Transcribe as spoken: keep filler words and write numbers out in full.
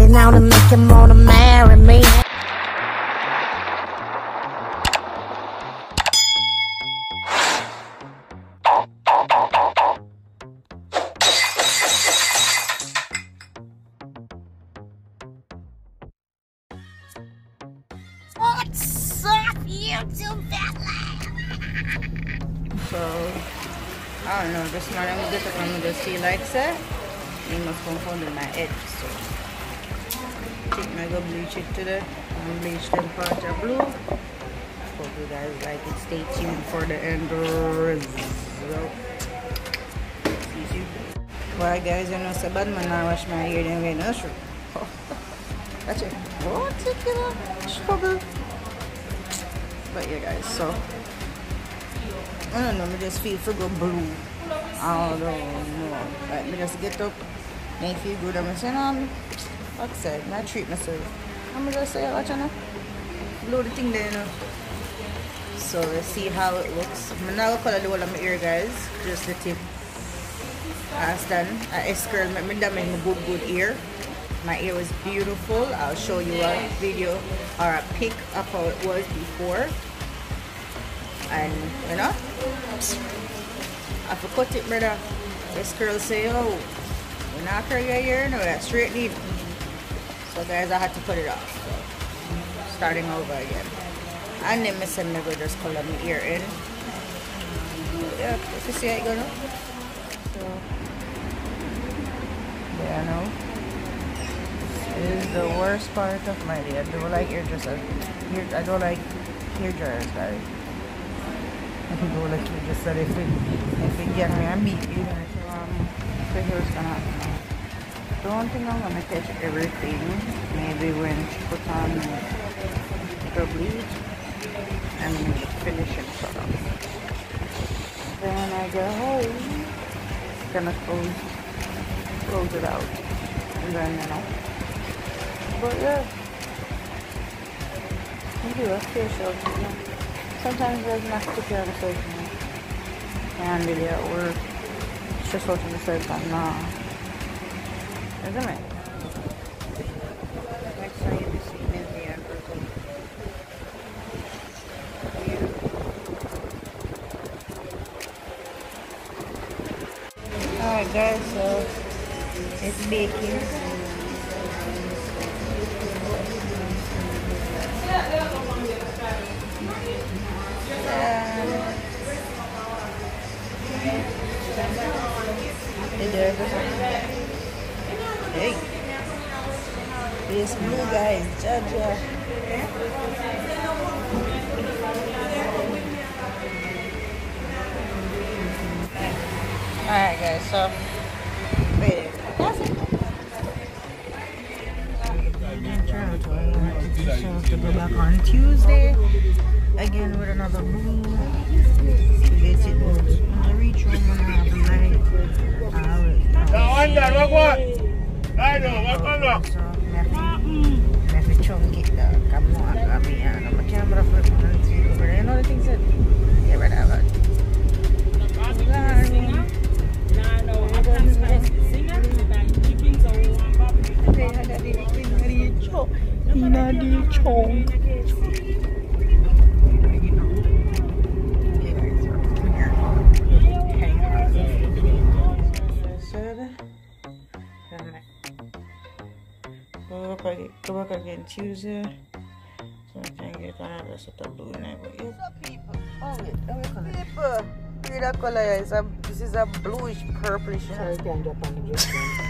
going out and make him wanna marry me. What's up, YouTube family? So, I don't know, this morning I'm just going to just see like that. You must confound my head. So, I think I go bleach it today. And bleach them part of blue. Hope you guys like it. Stay tuned for the end result. See you. Well, guys, you know, so bad man, I wash my hair then when I shoot. That's it. What's it, you know? Struggle. But yeah, guys, so I don't know, I just feel for go blue. I don't know. Like, I just get up and I feel good. I'm saying, um, like I said, I treat myself. I'm just say, watch out, blow the thing there, you know. So let's see how it looks. I'm not gonna color the whole of my ear, guys. Just the tip. I stand. I curl my that made my good, good ear. My ear was beautiful. I'll show you a video or a pic of how it was before. And you know, I forgot it, brother. This girl say, oh, you're not curl your hair, no, that's straight deep. So guys, I had to put it off. So, starting over again. And then I said I go just color my ear in. Yeah, you can see how it go now. So yeah, I know. This is the worst part of my day. I don't like ear dressers. I don't like hair dryers, guys. I can go like you just said if it if it get me and beat you, so um so here's gonna happen. Don't think I'm gonna catch everything. Maybe when she put on the bleach and finish it sort of. Then I get home, gonna close close it out. And then you know. But yeah. You do a facial, you know. Sometimes there's not to care of yourself, you know. And really at work, it's just watching yourself, but nah. Isn't it? Next time you see me in the end person. Alright guys, so it's baking. Hey, this blue guy is Jaja. Alright guys, so wait, that's it. So I have to go back on Tuesday again with another blue. Get it out. When I reach home, I'm gonna have light. I will. I know, what on up? So I have to chunk it down. Come on, I mean, I'm a camera for the but I know the things that yeah, but I have it. Go back again Tuesday, so I can get another set of blue now. But yeah. People, oh wait, how we color? People, read that color. It's a, this is a bluish purplish. So you can drop on the dress.